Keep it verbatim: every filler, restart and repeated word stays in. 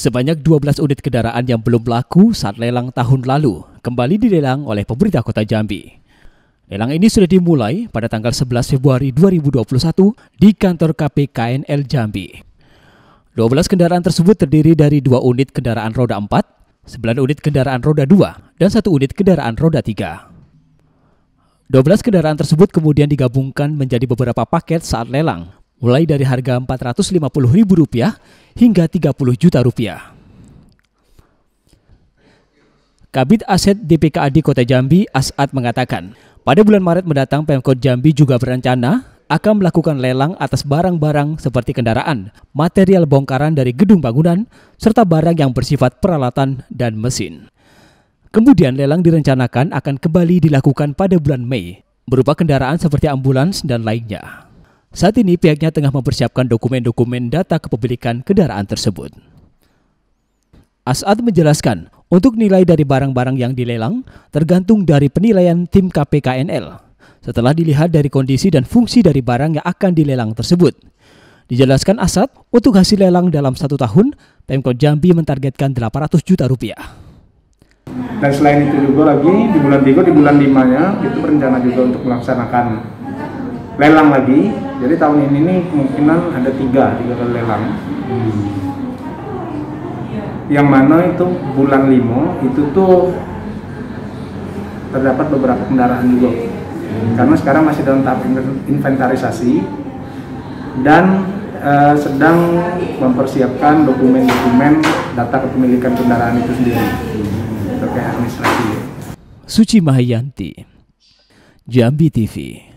Sebanyak dua belas unit kendaraan yang belum laku saat lelang tahun lalu kembali dilelang oleh pemerintah Kota Jambi. Lelang ini sudah dimulai pada tanggal sebelas Februari dua ribu dua puluh satu di kantor K P K N L Jambi. dua belas kendaraan tersebut terdiri dari dua unit kendaraan roda empat, sembilan unit kendaraan roda dua, dan satu unit kendaraan roda tiga. dua belas kendaraan tersebut kemudian digabungkan menjadi beberapa paket saat lelang, mulai dari harga empat ratus lima puluh ribu rupiah hingga tiga puluh juta rupiah. Kabid Aset D P K A D Kota Jambi, As'ad, mengatakan, pada bulan Maret mendatang Pemkot Jambi juga berencana akan melakukan lelang atas barang-barang seperti kendaraan, material bongkaran dari gedung bangunan, serta barang yang bersifat peralatan dan mesin. Kemudian lelang direncanakan akan kembali dilakukan pada bulan Mei, berupa kendaraan seperti ambulans dan lainnya. Saat ini pihaknya tengah mempersiapkan dokumen-dokumen data kepemilikan kendaraan tersebut. As'ad menjelaskan, untuk nilai dari barang-barang yang dilelang tergantung dari penilaian tim K P K N L setelah dilihat dari kondisi dan fungsi dari barang yang akan dilelang tersebut. Dijelaskan As'ad, untuk hasil lelang dalam satu tahun, Pemkot Jambi mentargetkan delapan ratus juta rupiah. Dan selain itu juga lagi di bulan tiga, di bulan lima-nya itu berencana juga untuk melaksanakan lelang lagi. Jadi tahun ini nih kemungkinan ada tiga, tiga kali lelang. Hmm. Yang mana itu bulan lima itu tuh terdapat beberapa kendaraan juga. Hmm. Karena sekarang masih dalam tahap inventarisasi dan uh, sedang mempersiapkan dokumen-dokumen data kepemilikan kendaraan itu sendiri. Hmm. Terkait administrasi. Suci Mahayanti, Jambi T V.